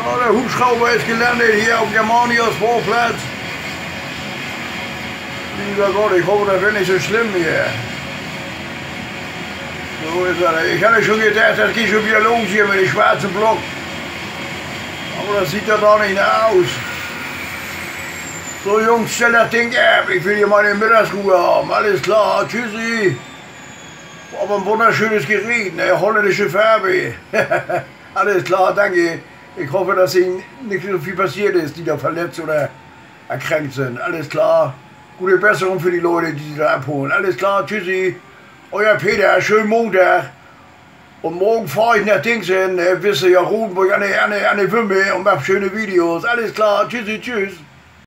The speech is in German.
Oh, der Hubschrauber ist gelandet hier auf Germanias Vorplatz. Lieber Gott, ich hoffe, das wird nicht so schlimm hier. So ist er. Ich hatte schon gedacht, das geht schon wieder los hier mit dem schwarzen Block. Aber das sieht ja doch nicht aus. So Jungs, stell das Ding ab. Ich will hier meine Mittagsruhe haben. Alles klar, tschüssi. Aber ein wunderschönes Gerät, ne? Holländische Farbe. Alles klar, danke. Ich hoffe, dass Ihnen nicht so viel passiert ist, die da verletzt oder erkrankt sind. Alles klar. Gute Besserung für die Leute, die Sie da abholen. Alles klar, tschüssi. Euer Peter, schönen Montag. Und morgen fahre ich nach Dingsen, wisst ihr ja, Rotenburg an der Wümme und mache schöne Videos. Alles klar, tschüssi, tschüss.